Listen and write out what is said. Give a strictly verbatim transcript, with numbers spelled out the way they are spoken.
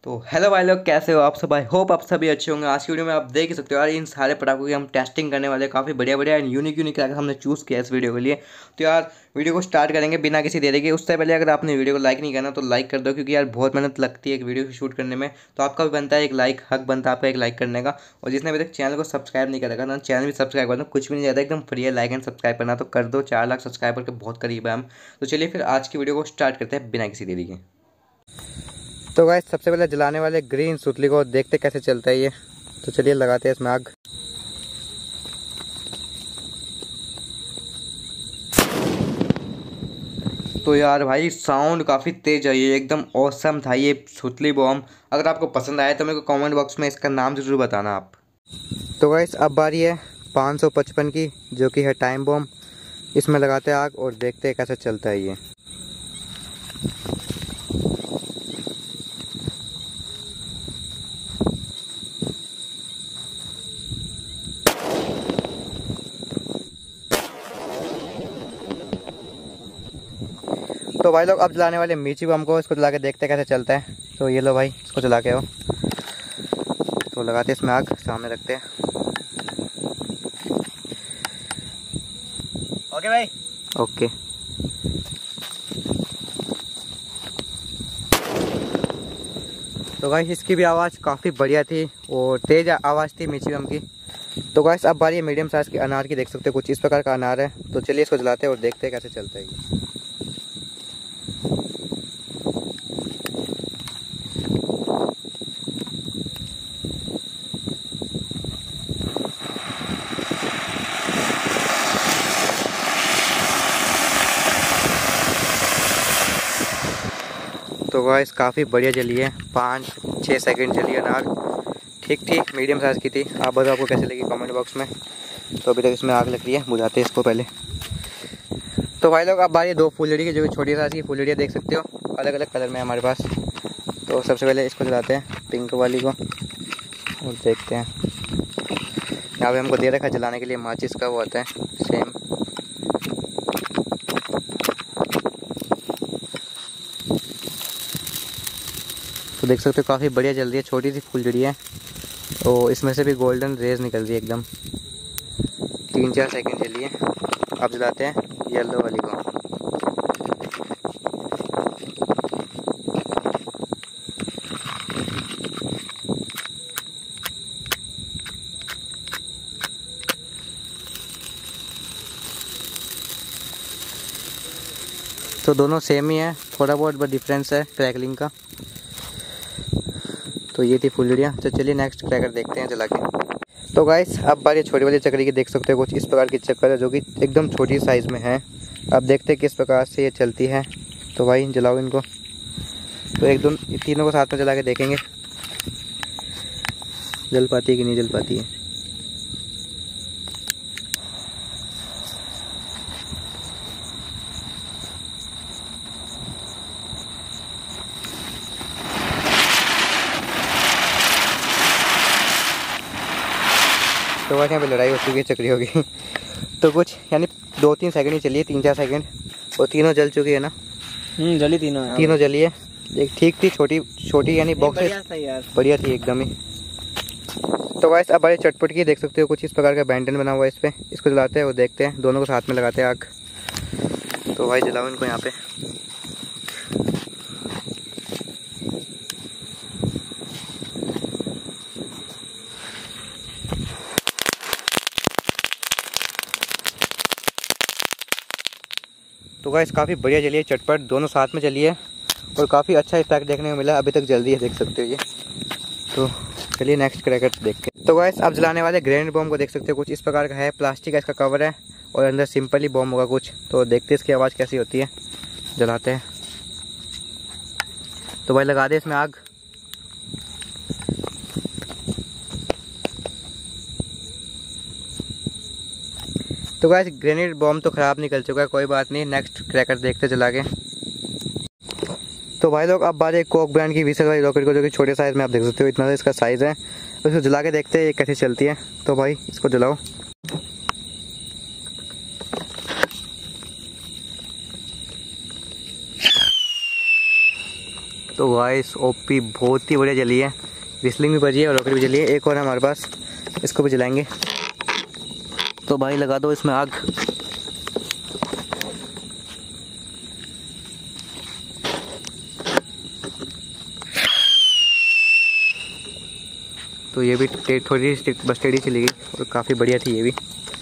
तो हेलो भाई लोग, कैसे हो आप सब। आई होप आप सभी अच्छे होंगे। आज की वीडियो में आप देख ही सकते हो यार, इन सारे पटाखों की हम टेस्टिंग करने वाले। काफ़ी बढ़िया बढ़िया एंड यूनिक यूनिक क्रैकर हमने चूज़ किया इस वीडियो के लिए। तो यार वीडियो को स्टार्ट करेंगे बिना किसी देरी के। उससे पहले अगर आपने वीडियो को लाइक नहीं करना तो लाइक कर दो, क्योंकि यार बहुत मेहनत लगती है एक वीडियो शूट करने में। तो आपका भी बनता है एक लाइक, हक बनता है आपका एक लाइक करने का। और जिसने अभी तक चैनल को सब्सक्राइब नहीं करेगा ना, चैनल भी सब्सक्राइब कर दो, कुछ भी नहीं जाता, एकदम फ्री है। लाइक एंड सब्सक्राइब करना तो कर दो। चार लाख सब्सक्राइबर के बहुत करीब है हम। तो चलिए फिर आज की वीडियो को स्टार्ट करते हैं बिना किसी देरी के। तो गाइस सबसे पहले जलाने वाले ग्रीन सुतली को देखते कैसे चलता है ये। तो चलिए लगाते हैं इसमें आग। तो यार भाई साउंड काफ़ी तेज है, ये एकदम औसम था ये सुतली बॉम्ब। अगर आपको पसंद आया तो मेरे को कमेंट बॉक्स में इसका नाम ज़रूर बताना आप। तो गाइस अब बारी है पाँच सौ पचपन की, जो कि है टाइम बॉम्ब। इसमें लगाते हैं आग और देखते हैं कैसे चलता है ये। तो भाई लोग अब जलाने वाले मिर्ची बम को, इसको जला के देखते कैसे चलता है। तो ये लो भाई, इसको जला के आओ। तो लगाते इसमें आग, सामने रखते हैं। ओके भाई, ओके। तो गाइस इसकी भी आवाज़ काफ़ी बढ़िया थी और तेज़ आवाज़ थी मिर्ची बम की। तो गाइस अब बारी है मीडियम साइज़ की अनार की। देख सकते हो कुछ इस प्रकार का अनार है। तो चलिए इसको जलाते हैं और देखते हैं कैसे चलता है ये। तो गाइस काफ़ी बढ़िया जली है, पाँच छः सेकंड जली है अनार। ठीक ठीक मीडियम साइज़ की थी। आप बताओ आपको कैसे लगी कमेंट बॉक्स में। तो अभी तक इसमें आग लग रही है, बुझाते हैं इसको पहले। तो भाई लोग अब बारी है दो फुलझड़ी की, जो कि छोटी साइज़ की फुलझड़ियाँ देख सकते हो, अलग अलग कलर में है हमारे पास। तो सबसे पहले इसको जलाते हैं, पिंक वाली को, और देखते हैं। यहाँ पे हमको दे रखा है जलाने के लिए माचिस का, वो आता है सेम। तो देख सकते हो काफ़ी बढ़िया जल रही है, छोटी सी फुलझड़ी है और इसमें से भी गोल्डन रेज निकल रही है एकदम। तीन चार सेकंड जली है। अब जलाते हैं येलो वाली को। तो दोनों सेम ही है, थोड़ा बहुत बस डिफरेंस है क्रैकलिंग का। तो ये थी फुलझड़ियाँ। तो चलिए नेक्स्ट क्रैकर देखते हैं जला के। तो गाइस अब बारी छोटी वाली चक्री की। देख सकते हो कुछ इस प्रकार की चक्कर है, जो कि एकदम छोटी साइज़ में है। अब देखते हैं किस प्रकार से ये चलती है। तो भाई जलाओ इनको। तो एक दो तीनों को साथ में जला के देखेंगे जल पाती है कि नहीं जल पाती है। तो वैसे यहाँ पे लड़ाई हो चुकी है चक्री होगी। तो कुछ यानी दो तीन सेकंड ही चली है, तीन चार सेकंड, और तीनों जल चुकी है ना। हम्म जली तीनों है। तीनों जली है। एक ठीक थी, छोटी छोटी यानी बॉक्स बढ़िया थी एकदम ही। तो गाइस अब बड़े चटपट की देख सकते हो कुछ इस प्रकार का बैंडन बना हुआ है इस पर। इसको जलाते हैं और देखते हैं, दोनों को साथ में लगाते हैं आग। तो भाई जलाओ इनको यहाँ पे। तो गाइस काफ़ी बढ़िया जली है, चटपट दोनों साथ में जली है और काफ़ी अच्छा इफेक्ट देखने को मिला। अभी तक जल्दी है, देख सकते हो ये। तो चलिए नेक्स्ट क्रैकर देखते हैं। तो गाइस अब जलाने वाले ग्रेनेड बॉम्ब को देख सकते हो कुछ इस प्रकार का है। प्लास्टिक का इसका कवर है और अंदर सिंपल ही बॉम्ब होगा कुछ। तो देखते हैं इसकी आवाज़ कैसी होती है। जलाते हैं। तो भाई लगा दे इसमें आग। तो गाइस ग्रेनेड बॉम्ब तो ख़राब निकल चुका है, कोई बात नहीं। नेक्स्ट क्रैकर देखते जला के। तो भाई लोग अब बात है कोक ब्रांड की व्हीसल वाली रॉकेट को, जो कि छोटे साइज़ में आप देख सकते हो, इतना इसका साइज़ है। तो इसको जला के देखते हैं ये कैसे चलती है। तो भाई इसको जलाओ। तो तो वाइस ओपी बहुत ही बढ़िया जली है, विस्लिंग भी बजी है और रॉकेट भी जली है। एक और है हमारे पास, इसको भी जलाएंगे। तो भाई लगा दो इसमें आग। तो ये भी टे, थोड़ी सी बस टेढ़ी चली गई और काफ़ी बढ़िया थी ये भी।